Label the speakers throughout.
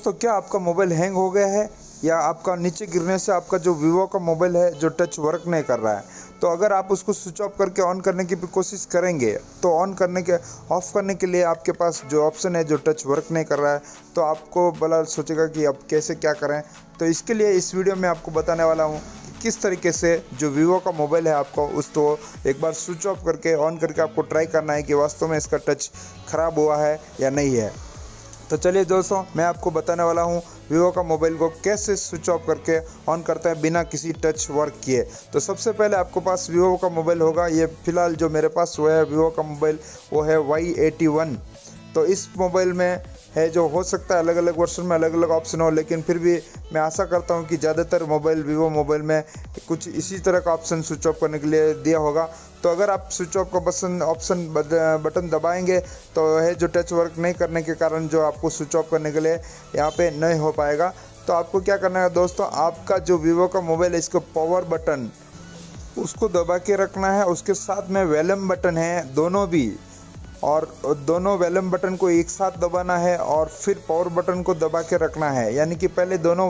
Speaker 1: दोस्तों, क्या आपका मोबाइल हैंग हो गया है या आपका नीचे गिरने से आपका जो वीवो का मोबाइल है जो टच वर्क नहीं कर रहा है? तो अगर आप उसको स्विच ऑफ करके ऑन करने की भी कोशिश करेंगे तो ऑफ करने के लिए आपके पास जो ऑप्शन है जो टच वर्क नहीं कर रहा है, तो आपको भला सोचेगा कि अब कैसे क्या करें। तो इसके लिए इस वीडियो में आपको बताने वाला हूँ कि किस तरीके से जो वीवो का मोबाइल है आपको उसको एक बार स्विच ऑफ करके ऑन करके आपको ट्राई करना है कि वास्तव में इसका टच ख़राब हुआ है या नहीं है। तो चलिए दोस्तों, मैं आपको बताने वाला हूँ वीवो का मोबाइल को कैसे स्विच ऑफ करके ऑन करते हैं बिना किसी टच वर्क किए। तो सबसे पहले आपको पास वीवो का मोबाइल होगा। ये फ़िलहाल जो मेरे पास वो है वीवो का मोबाइल, वो है Y81। तो इस मोबाइल में है जो हो सकता है अलग अलग वर्जन में अलग अलग ऑप्शन हो, लेकिन फिर भी मैं आशा करता हूं कि ज़्यादातर वीवो मोबाइल में कुछ इसी तरह का ऑप्शन स्विच ऑफ करने के लिए दिया होगा। तो अगर आप स्विच ऑफ का ऑप्शन बटन दबाएंगे तो है जो टच वर्क नहीं करने के कारण जो आपको स्विच ऑफ करने के लिए यहाँ पे नहीं हो पाएगा। तो आपको क्या करना है दोस्तों, आपका जो वीवो का मोबाइल है इसको पावर बटन उसको दबा के रखना है, उसके साथ में वॉल्यूम बटन है दोनों भी, और दोनों वॉल्यूम बटन को एक साथ दबाना है और फिर पावर बटन को दबा के रखना है। यानी कि पहले दोनों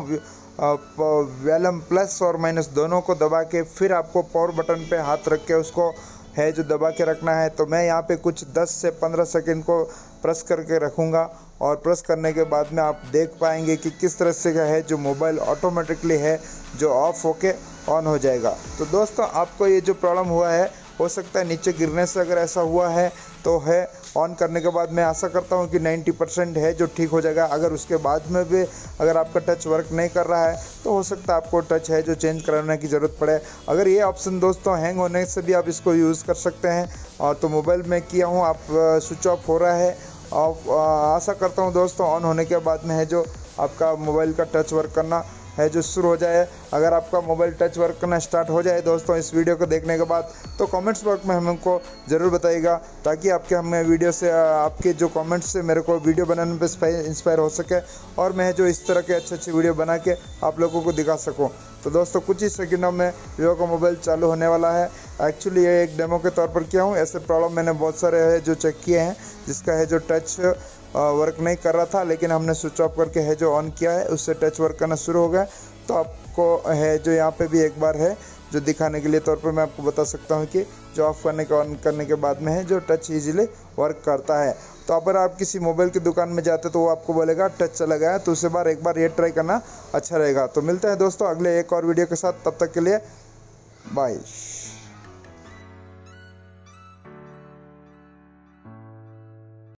Speaker 1: वॉल्यूम प्लस और माइनस दोनों को दबा के फिर आपको पावर बटन पे हाथ रख के उसको है जो दबा के रखना है। तो मैं यहाँ पे कुछ 10 से 15 सेकंड को प्रेस करके रखूँगा और प्रेस करने के बाद में आप देख पाएंगे कि किस तरह से है जो मोबाइल ऑटोमेटिकली है जो ऑफ होके ऑन हो जाएगा। तो दोस्तों, आपको ये जो प्रॉब्लम हुआ है हो सकता है नीचे गिरने से अगर ऐसा हुआ है तो है ऑन करने के बाद मैं आशा करता हूं कि 90% है जो ठीक हो जाएगा। अगर उसके बाद में भी अगर आपका टच वर्क नहीं कर रहा है तो हो सकता है आपको टच है जो चेंज कराने की ज़रूरत पड़े। अगर ये ऑप्शन दोस्तों हैंग होने से भी आप इसको यूज़ कर सकते हैं। और तो मोबाइल में किया हूँ, आप स्विच ऑफ हो रहा है और आशा करता हूँ दोस्तों ऑन होने के बाद में है जो आपका मोबाइल का टच वर्क करना है जो शुरू हो जाए। अगर आपका मोबाइल टच वर्क करना स्टार्ट हो जाए दोस्तों इस वीडियो को देखने के बाद, तो कमेंट्स बॉक्स में हमको ज़रूर बताइएगा, ताकि आपके हमें वीडियो से आपके जो कमेंट्स से मेरे को वीडियो बनाने में इंस्पायर हो सके और मैं जो इस तरह के अच्छे वीडियो बना के आप लोगों को दिखा सकूँ। तो दोस्तों, कुछ ही सेकंडों में वीवो का मोबाइल चालू होने वाला है। एक्चुअली ये एक डेमो के तौर पर किया हूँ। ऐसे प्रॉब्लम मैंने बहुत सारे है जो चेक किए हैं जिसका है जो टच वर्क नहीं कर रहा था, लेकिन हमने स्विच ऑफ करके है जो ऑन किया है उससे टच वर्क करना शुरू हो गया। तो आपको है जो यहाँ पे भी एक बार है जो दिखाने के लिए तौर पर मैं आपको बता सकता हूँ कि जो ऑफ करने के ऑन करने के बाद में है जो टच इजीली वर्क करता है। तो अगर आप किसी मोबाइल की दुकान में जाते तो वो आपको बोलेगा टच चला गया है, तो उसके बाद एक बार ये ट्राई करना अच्छा रहेगा। तो मिलते हैं दोस्तों अगले एक और वीडियो के साथ, तब तक के लिए बाय।